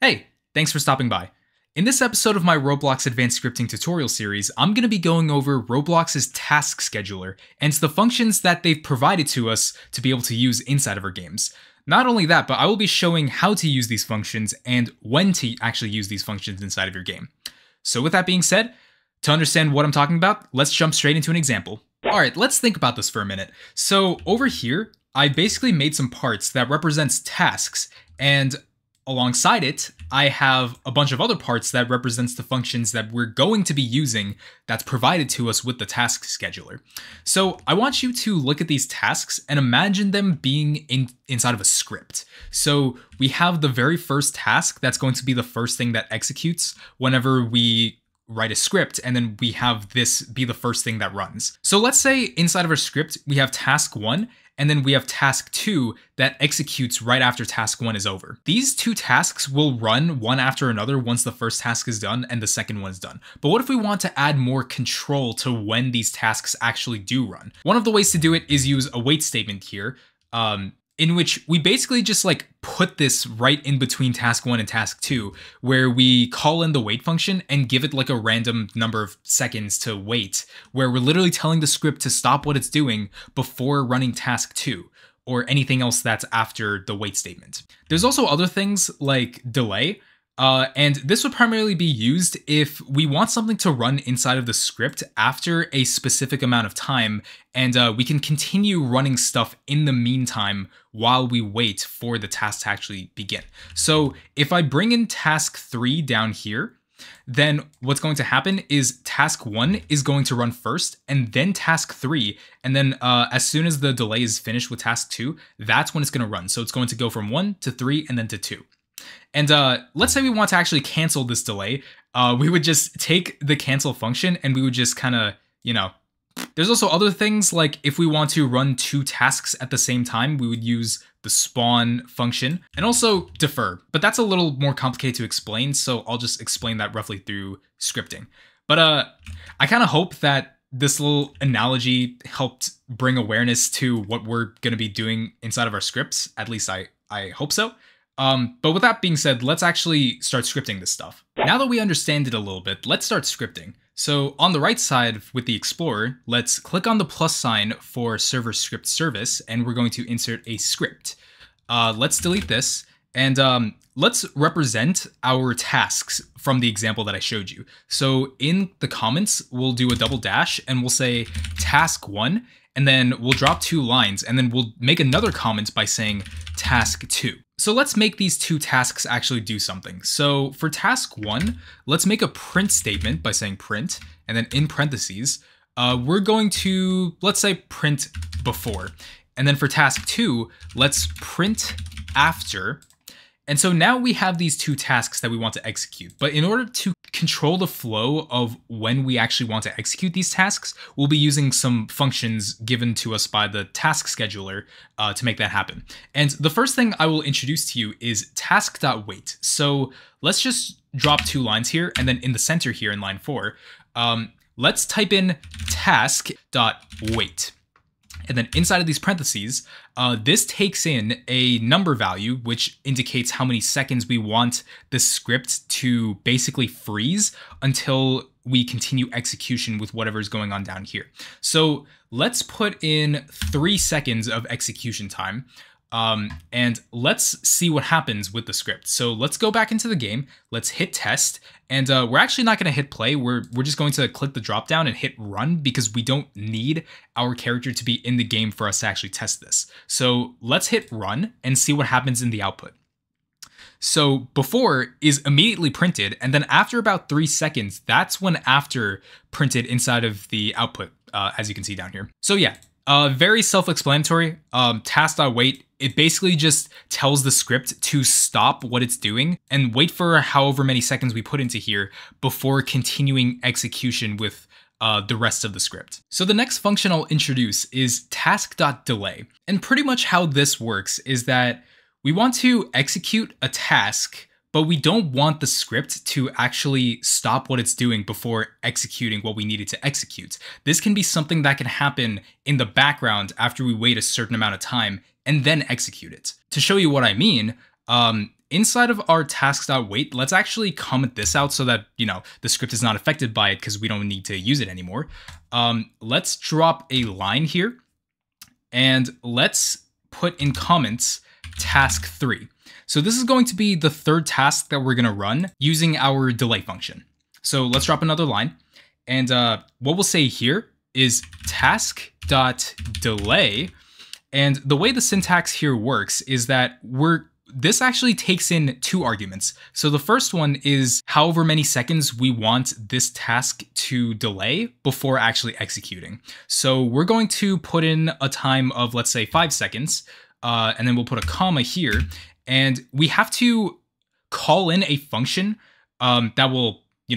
Hey, thanks for stopping by. In this episode of my Roblox Advanced Scripting tutorial series, I'm going to be going over Roblox's task scheduler and the functions that they've provided to us to be able to use inside of our games. Not only that, but I will be showing how to use these functions and when to actually use these functions inside of your game. So with that being said, to understand what I'm talking about, let's jump straight into an example. Alright, let's think about this for a minute. So over here, I basically made some parts that represents tasks, and alongside it, I have a bunch of other parts that represents the functions that we're going to be using that's provided to us with the task scheduler. So I want you to look at these tasks and imagine them being inside of a script. So we have the very first task that's going to be the first thing that executes whenever we write a script, and then we have this be the first thing that runs. So let's say inside of our script, we have task 1, and then we have task 2 that executes right after task 1 is over. These two tasks will run one after another once the first task is done and the second one is done. But what if we want to add more control to when these tasks actually do run? One of the ways to do it is use a wait statement here, in which we basically just put this right in between task 1 and task 2, where we call in the wait function and give it a random number of seconds to wait, where we're literally telling the script to stop what it's doing before running task 2, or anything else that's after the wait statement. There's also other things like delay, and this would primarily be used if we want something to run inside of the script after a specific amount of time, and we can continue running stuff in the meantime while we wait for the task to actually begin. So if I bring in task 3 down here, then what's going to happen is task 1 is going to run first, and then task 3, and then as soon as the delay is finished with task 2, that's when it's going to run. So it's going to go from 1 to 3 and then to 2. And let's say we want to actually cancel this delay. We would just take the cancel function and we would just kind of, There's also other things, like if we want to run 2 tasks at the same time, we would use the spawn function and also defer. But that's a little more complicated to explain, so I'll just explain that roughly through scripting. But I kind of hope that this little analogy helped bring awareness to what we're going to be doing inside of our scripts. At least I hope so. But with that being said, let's actually start scripting this stuff. Now that we understand it a little bit, let's start scripting. So on the right side with the Explorer, let's click on the plus sign for server script service, and we're going to insert a script. Let's delete this, and let's represent our tasks from the example that I showed you. So in the comments, we'll do a double dash, and we'll say task 1, and then we'll drop 2 lines, and then we'll make another comment by saying task 2. So let's make these 2 tasks actually do something. So for task 1, let's make a print statement by saying print, and then in parentheses, we're going to, let's say, print before. And then for task 2, let's print after. And so now we have these 2 tasks that we want to execute. But in order to control the flow of when we actually want to execute these tasks, we'll be using some functions given to us by the task scheduler to make that happen. And the first thing I will introduce to you is task.wait. So let's just drop 2 lines here, and then in the center here in line 4, let's type in task.wait. And then inside of these parentheses, this takes in a number value, which indicates how many seconds we want the script to basically freeze until we continue execution with whatever is going on down here. So let's put in 3 seconds of execution time. And let's see what happens with the script. So let's go back into the game, let's hit test, and we're actually not going to hit play, we're just going to click the drop down and hit run because we don't need our character to be in the game for us to actually test this. So let's hit run and see what happens in the output. So before is immediately printed, and then after about 3 seconds, that's when after printed inside of the output, as you can see down here. So yeah, very self-explanatory. Task.wait, it basically just tells the script to stop what it's doing and wait for however many seconds we put into here before continuing execution with the rest of the script. So the next function I'll introduce is task.delay. And pretty much how this works is that we want to execute a task, but we don't want the script to actually stop what it's doing before executing what we needed to execute. This can be something that can happen in the background after we wait a certain amount of time and then execute it. To show you what I mean, inside of our task.wait, let's actually comment this out so that, the script is not affected by it because we don't need to use it anymore. Let's drop a line here and let's put in comments task 3. So this is going to be the third task that we're going to run using our delay function. So let's drop another line. And what we'll say here is task.delay. And the way the syntax here works is that this actually takes in 2 arguments. So the first one is however many seconds we want this task to delay before actually executing. So we're going to put in a time of, let's say, 5 seconds, and then we'll put a comma here. And we have to call in a function that will,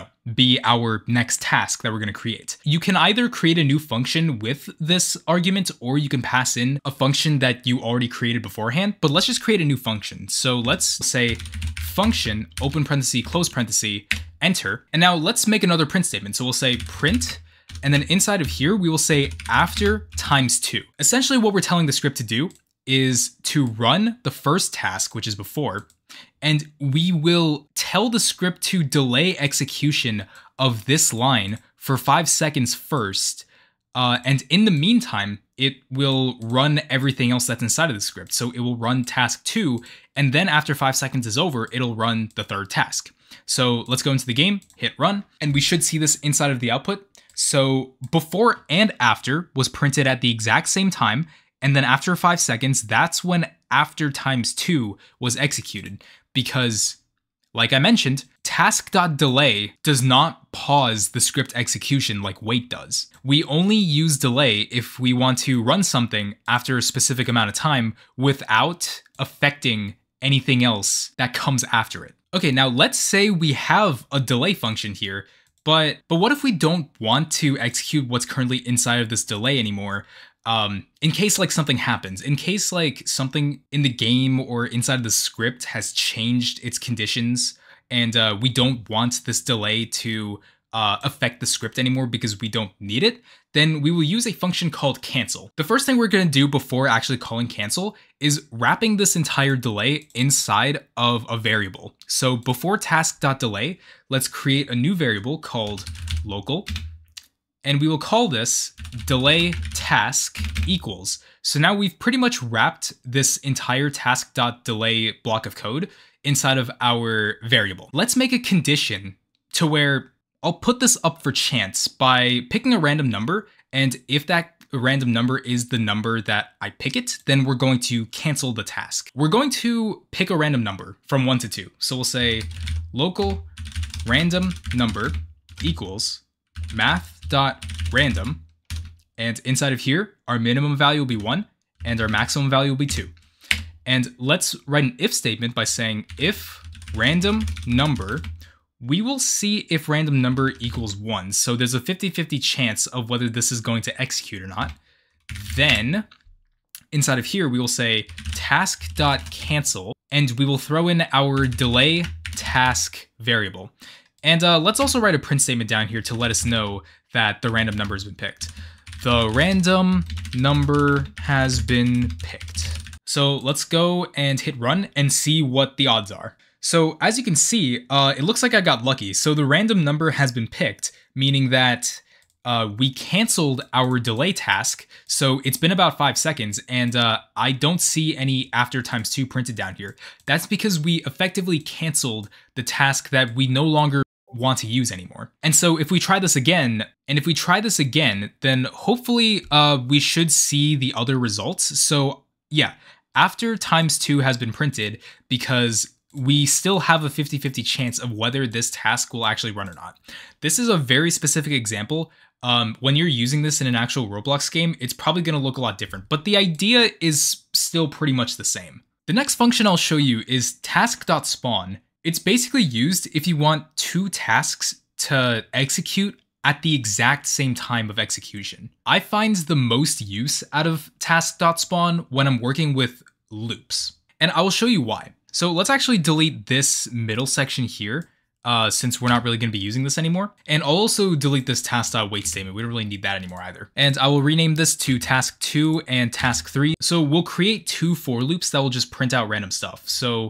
be our next task that we're going to create. You can either create a new function with this argument, or you can pass in a function that you already created beforehand, but let's just create a new function. So let's say function, open parenthesis, close parenthesis, enter. And now let's make another print statement. So we'll say print, and then inside of here, we will say after times 2. Essentially what we're telling the script to do is to run the first task, which is before, and we will tell the script to delay execution of this line for 5 seconds first. And in the meantime, it will run everything else that's inside of the script. So it will run task 2, and then after 5 seconds is over, it'll run the third task. So let's go into the game, hit run, and we should see this inside of the output. So before and after was printed at the exact same time. And then after 5 seconds, that's when after times 2 was executed. Because, like I mentioned, task.delay does not pause the script execution like wait does. We only use delay if we want to run something after a specific amount of time without affecting anything else that comes after it. Okay, now let's say we have a delay function here, but what if we don't want to execute what's currently inside of this delay anymore? In case like something happens, in case like something in the game or inside of the script has changed its conditions, and we don't want this delay to affect the script anymore because we don't need it, then we will use a function called cancel. The first thing we're going to do before actually calling cancel is wrapping this entire delay inside of a variable. So before task.delay, let's create a new variable called local. And we will call this delay task equals. So now we've pretty much wrapped this entire task.delay block of code inside of our variable. Let's make a condition to where I'll put this up for chance by picking a random number. And if that random number is the number that I pick it, then we're going to cancel the task. We're going to pick a random number from 1 to 2. So we'll say local random number equals math.random, and inside of here, our minimum value will be 1, and our maximum value will be 2. And let's write an if statement by saying if random number, we will see if random number equals 1. So there's a 50-50 chance of whether this is going to execute or not. Then inside of here, we will say task.cancel, and we will throw in our delay task variable. And let's also write a print statement down here to let us know that the random number has been picked. The random number has been picked. So let's go and hit run and see what the odds are. So as you can see, it looks like I got lucky. So the random number has been picked, meaning that we canceled our delay task. So it's been about 5 seconds, and I don't see any after times 2 printed down here. That's because we effectively canceled the task that we no longer want to use anymore. And so if we try this again, then hopefully we should see the other results. So yeah, after times 2 has been printed because we still have a 50-50 chance of whether this task will actually run or not. This is a very specific example. When you're using this in an actual Roblox game, it's probably going to look a lot different, but the idea is still pretty much the same. The next function I'll show you is task.spawn. It's basically used if you want 2 tasks to execute at the exact same time of execution. I find the most use out of task.spawn when I'm working with loops, and I will show you why. So let's actually delete this middle section here, since we're not really going to be using this anymore. And I'll also delete this task.wait statement. We don't really need that anymore either. And I will rename this to task 2 and task 3. So we'll create 2 for loops that will just print out random stuff. So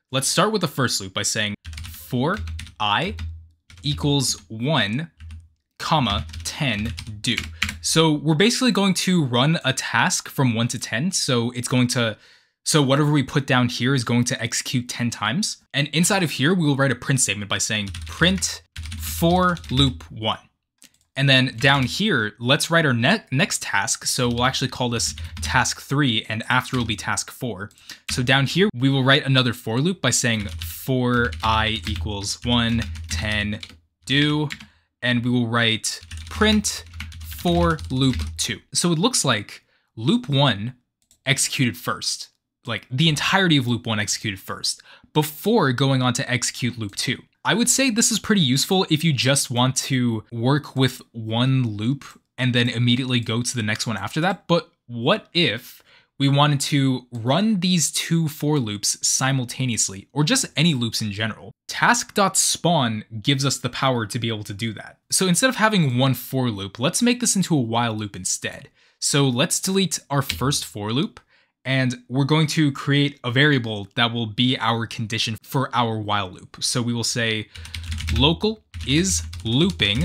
Let's start with the first loop by saying for I equals 1, comma, 10, do. So we're basically going to run a task from 1 to 10. So whatever we put down here is going to execute 10 times. And inside of here, we will write a print statement by saying print for loop 1. And then down here, let's write our next task. So we'll actually call this task 3, and after will be task 4. So down here, we will write another for loop by saying for I equals 1, 10, do, and we will write print for loop 2. So it looks like loop 1 executed first, like the entirety of loop 1 executed first, before going on to execute loop 2. I would say this is pretty useful if you just want to work with one loop and then immediately go to the next one after that. But what if we wanted to run these two for loops simultaneously, or just any loops in general? Task.spawn gives us the power to be able to do that. So instead of having one for loop, let's make this into a while loop instead. So let's delete our first for loop, and we're going to create a variable that will be our condition for our while loop. So we will say local is looping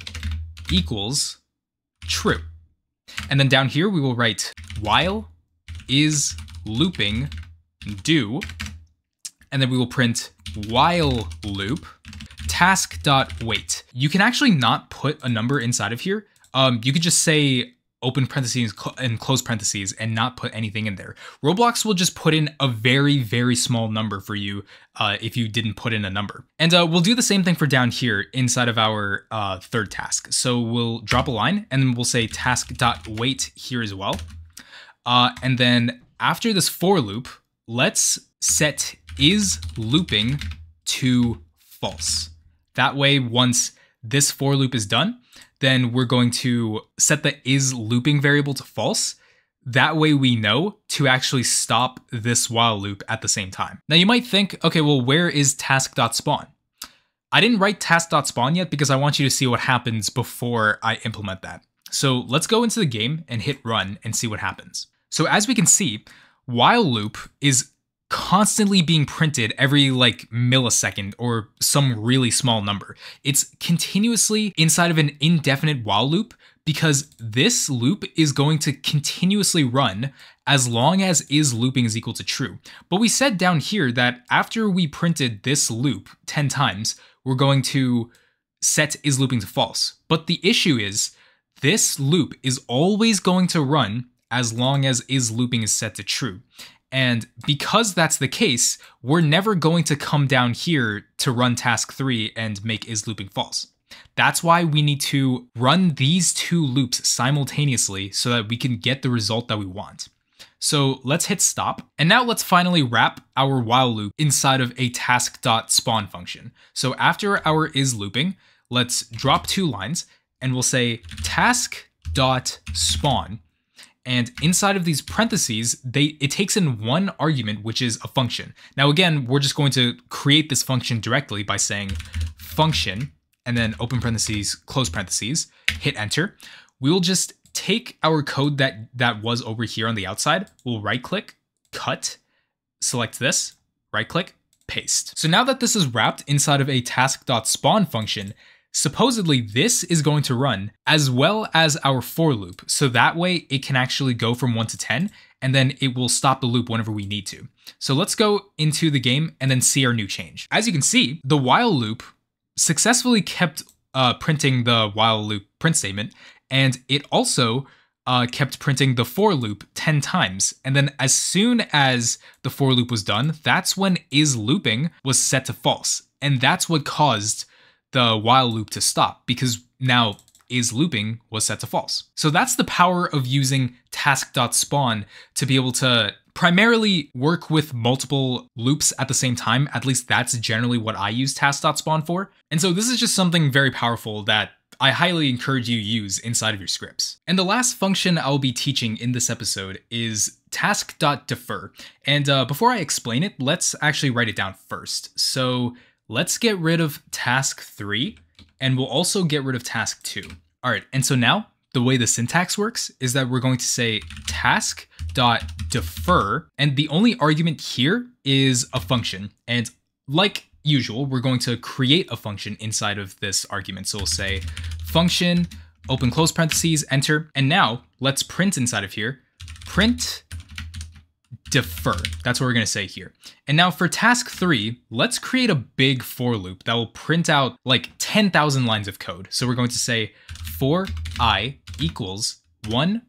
equals true. And then down here, we will write while is looping do, and then we will print while loop task.wait. You can actually not put a number inside of here. You could just say open parentheses and close parentheses and not put anything in there. Roblox will just put in a very, very small number for you if you didn't put in a number. And we'll do the same thing for down here inside of our third task. So we'll drop a line and then we'll say task.wait here as well. And then after this for loop, let's set is looping to false. That way, once this for loop is done, then we're going to set the is looping variable to false. That way we know to actually stop this while loop at the same time. Now you might think, okay, well, where is task.spawn? I didn't write task.spawn yet because I want you to see what happens before I implement that. So let's go into the game and hit run and see what happens. So as we can see, while loop is constantly being printed every like millisecond or some really small number. It's continuously inside of an indefinite while loop because this loop is going to continuously run as long as is looping is equal to true. But we said down here that after we printed this loop 10 times, we're going to set is looping to false. But the issue is this loop is always going to run as long as is looping is set to true. And because that's the case, we're never going to come down here to run task 3 and make is looping false. That's why we need to run these two loops simultaneously so that we can get the result that we want. So let's hit stop. And now let's finally wrap our while loop inside of a task.spawn function. So after our is looping, let's drop 2 lines and we'll say task.spawn. And inside of these parentheses, it takes in one argument, which is a function. Now, again, we're just going to create this function directly by saying function, and then open parentheses, close parentheses, hit enter. We'll just take our code that was over here on the outside. We'll right click, cut, select this, right click, paste. So now that this is wrapped inside of a task.spawn function, supposedly this is going to run as well as our for loop. So that way it can actually go from 1 to 10 and then it will stop the loop whenever we need to. So let's go into the game and then see our new change. As you can see, the while loop successfully kept printing the while loop print statement, and it also kept printing the for loop 10 times. And then as soon as the for loop was done, that's when is looping was set to false. And that's what caused the while loop to stop, because now is looping was set to false. So that's the power of using task.spawn to be able to primarily work with multiple loops at the same time. At least that's generally what I use task.spawn for. And so this is just something very powerful that I highly encourage you use inside of your scripts. And the last function I'll be teaching in this episode is task.defer. And before I explain it, let's actually write it down first. So let's get rid of task 3, and we'll also get rid of task 2. All right, and so now the way the syntax works is that we're going to say task.defer, and the only argument here is a function. And like usual, we're going to create a function inside of this argument. So we'll say function, open close parentheses, enter. And now let's print inside of here, print defer. That's what we're going to say here. And now for task 3, let's create a big for loop that will print out like 10,000 lines of code. So we're going to say for I equals 1,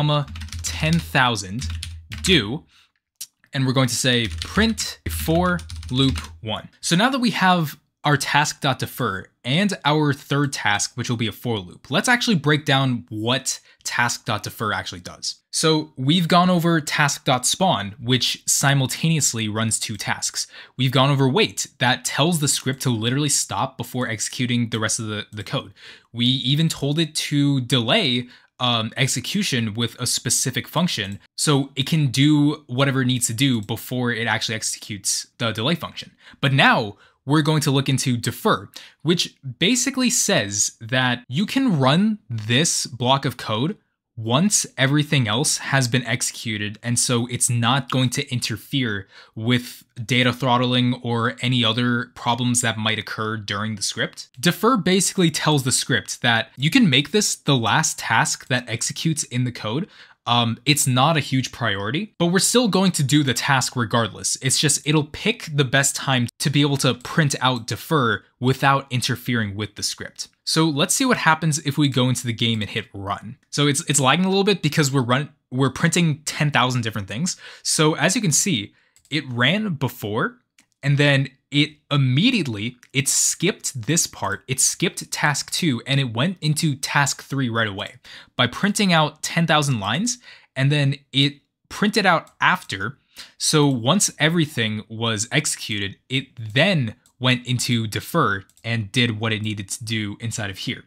10,000 do, and we're going to say print for loop 1. So now that we have our task.defer and our third task, which will be a for loop, let's actually break down what task.defer actually does. So we've gone over task.spawn, which simultaneously runs 2 tasks. We've gone over wait, that tells the script to literally stop before executing the rest of the code. We even told it to delay execution with a specific function, so it can do whatever it needs to do before it actually executes the delay function. But now we're going to look into defer, which basically says that you can run this block of code once everything else has been executed, and so it's not going to interfere with data throttling or any other problems that might occur during the script. Defer basically tells the script that you can make this the last task that executes in the code. It's not a huge priority, but we're still going to do the task regardless. It's just it'll pick the best time to be able to print out defer without interfering with the script. So let's see what happens if we go into the game and hit run. So it's lagging a little bit because we're printing 10,000 different things. So as you can see, it ran before, and then it skipped this part. It skipped task 2 and it went into task 3 right away by printing out 10,000 lines, and then it printed out after. So once everything was executed, it then went into defer and did what it needed to do inside of here.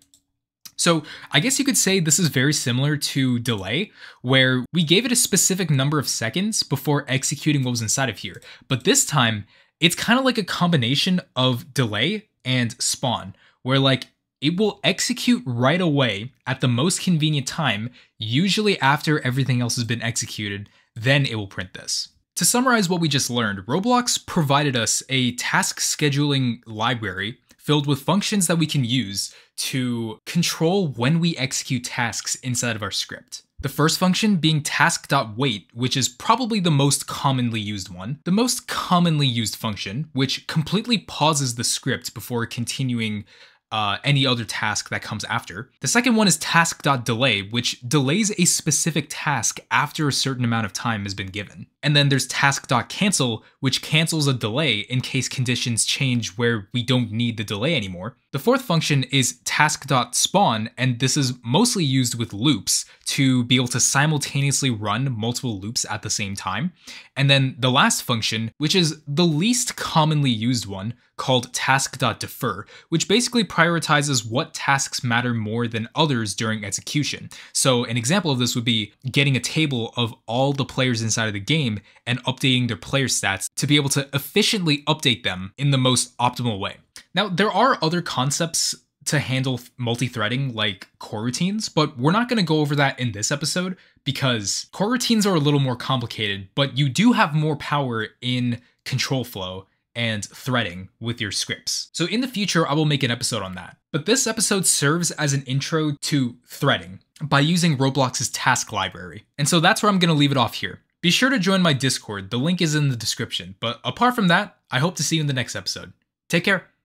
So I guess you could say this is very similar to delay, where we gave it a specific number of seconds before executing what was inside of here. But this time, it's kind of like a combination of delay and spawn, where like it will execute right away at the most convenient time, usually after everything else has been executed, then it will print this. To summarize what we just learned, Roblox provided us a task scheduling library filled with functions that we can use to control when we execute tasks inside of our script. The first function being task.wait, which is probably the most commonly used one. The most commonly used function, which completely pauses the script before continuing any other task that comes after. The second one is task.delay, which delays a specific task after a certain amount of time has been given. And then there's task.cancel, which cancels a delay in case conditions change where we don't need the delay anymore. The fourth function is task.spawn, and this is mostly used with loops to be able to simultaneously run multiple loops at the same time. And then the last function, which is the least commonly used one, called task.defer, which basically prioritizes what tasks matter more than others during execution. So an example of this would be getting a table of all the players inside of the game and updating their player stats to be able to efficiently update them in the most optimal way. Now, there are other concepts to handle multi-threading like coroutines, but we're not going to go over that in this episode because coroutines are a little more complicated, but you do have more power in control flow and threading with your scripts. So in the future, I will make an episode on that. But this episode serves as an intro to threading by using Roblox's task library. And so that's where I'm going to leave it off here. Be sure to join my Discord. The link is in the description. But apart from that, I hope to see you in the next episode. Take care.